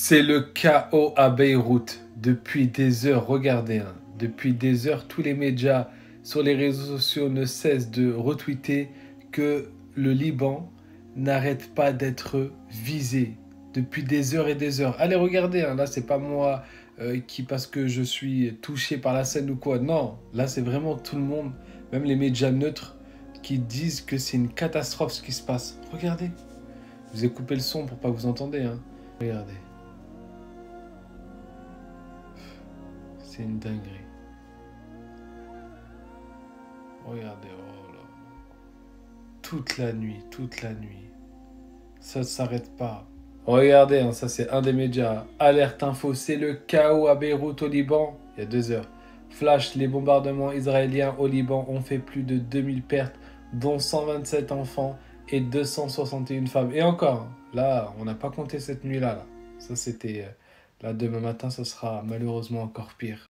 C'est le chaos à Beyrouth. Depuis des heures, regardez, hein, depuis des heures, tous les médias sur les réseaux sociaux ne cessent de retweeter que le Liban n'arrête pas d'être visé depuis des heures et des heures. Allez, regardez, hein, là, c'est pas moi qui, parce que je suis touché par la scène ou quoi. Non, là, c'est vraiment tout le monde, même les médias neutres, qui disent que c'est une catastrophe ce qui se passe. Regardez. Je vous ai coupé le son pour pas que vous entendez, hein. Regardez. C'est une dinguerie. Regardez, oh là. Toute la nuit, toute la nuit. Ça ne s'arrête pas. Regardez, hein, ça c'est un des médias. Alerte info, c'est le chaos à Beyrouth au Liban. Il y a 2 heures. Flash, les bombardements israéliens au Liban ont fait plus de 2000 pertes, dont 127 enfants et 261 femmes. Et encore, hein, là, on n'a pas compté cette nuit-là. Là. Ça c'était... là, demain matin, ça sera malheureusement encore pire.